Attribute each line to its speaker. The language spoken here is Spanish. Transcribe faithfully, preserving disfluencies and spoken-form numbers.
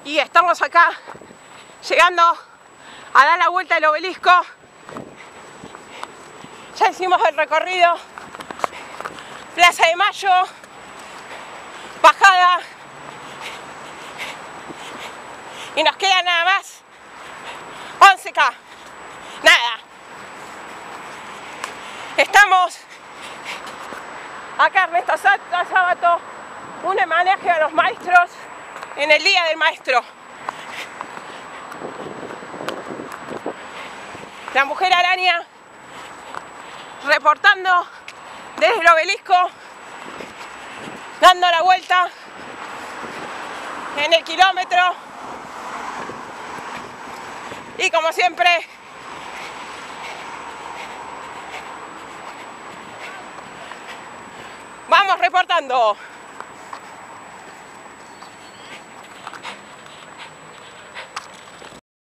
Speaker 1: y estamos acá llegando a dar la vuelta al obelisco. Ya hicimos el recorrido, Plaza de Mayo, bajada, y nos queda nada más once K, nada. Estamos acá, Ernesto Sábato, un homenaje a los maestros en el Día del Maestro. La Mujer Araña reportando desde el obelisco, dando la vuelta en el kilómetro, y como siempre vamos reportando.